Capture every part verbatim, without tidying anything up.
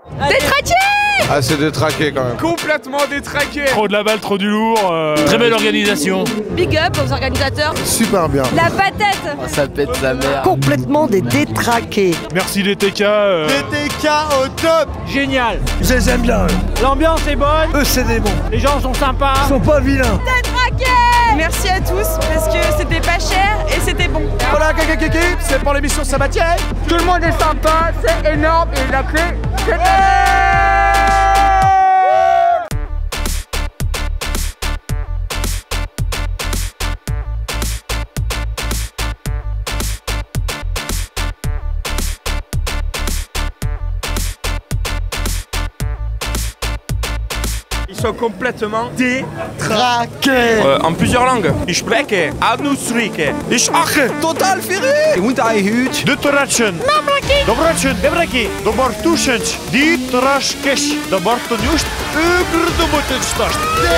Détraqué! Ah, c'est détraqué quand même. Complètement détraqué. Trop de la balle, trop du lourd. Euh... Très belle organisation. Big up aux organisateurs. Super bien. La patate. Oh, ça pète sa mère. Complètement des détraqués. Merci D T K. Euh... D T K au top. Génial. Je les aime bien. L'ambiance est bonne. Eux, c'est des bons. Les gens sont sympas. Ils sont pas vilains. Détraqué. Merci à tous parce que c'était pas cher et c'était bon. Voilà, Kiki, c'est pour l'émission Sabatier. Tout le monde est sympa, c'est énorme et la clé, c'est Ils sont complètement Détraqué. euh, en plusieurs langues. Ich spreche, Anusrike, ich ache, total ferré. Und ein Hüt. Detraction. Detraction. Debraki. Dobartušenč. Ditraškeš. Dobartonjušt. Ugrdobotenštašt.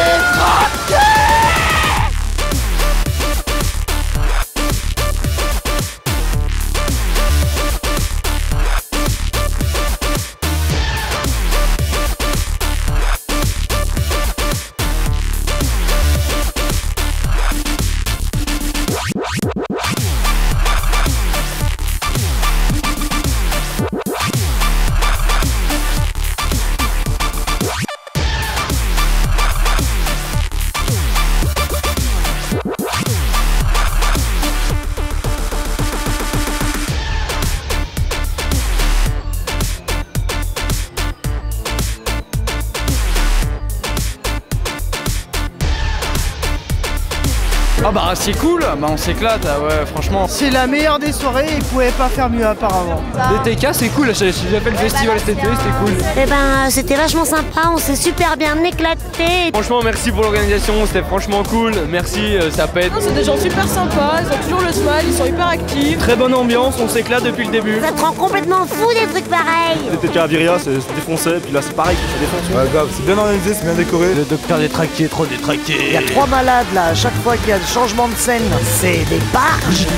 Ah bah c'est cool, bah on s'éclate, ah ouais franchement. C'est la meilleure des soirées, ils pouvaient pas faire mieux apparemment. D T K c'est cool, j'ai fait le festival cet été, c'était cool. Eh ben c'était vachement sympa, on s'est super bien éclaté. Franchement merci pour l'organisation, c'était franchement cool, merci, ça pète. C'est des gens super sympas, ils ont toujours le smile, ils sont hyper actifs. Très bonne ambiance, on s'éclate depuis le début. Ça te rend complètement fou des trucs pareils. D T K à Viria, c'est défoncé. Puis là, c'est pareil, ça défonce. Ouais, grave, c'est bien organisé, c'est bien décoré. Le docteur détraqué, trop détraqué. Il y a trois malades là, à chaque fois qu'il y a des changements de scène, c'est des barges.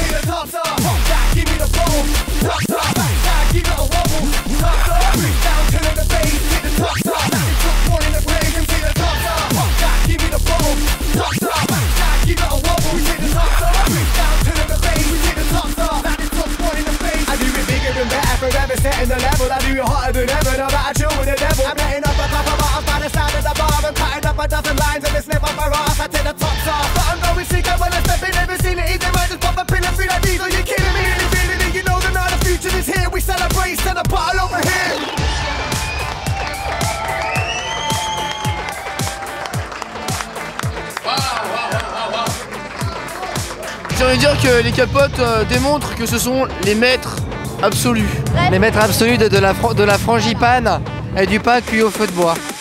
Setting the level, I do it hotter than ever. No matter chill with the devil. I'm letting up a couple bars by the side of the bar. I'm cutting up a dozen lines and it's never my ass. I take the tops off, but I'm going sick. I'm gonna step in, never seen it. Either I just pop a pill and feel like these. Are you kidding me? Really feeling it? You know the night, the future is here. We celebrate, send a bottle over here. J'ai envie de dire que les capotes euh, démontrent que ce sont les maîtres absolus. Les maîtres absolus de, de, la, de la frangipane et du pain cuit au feu de bois.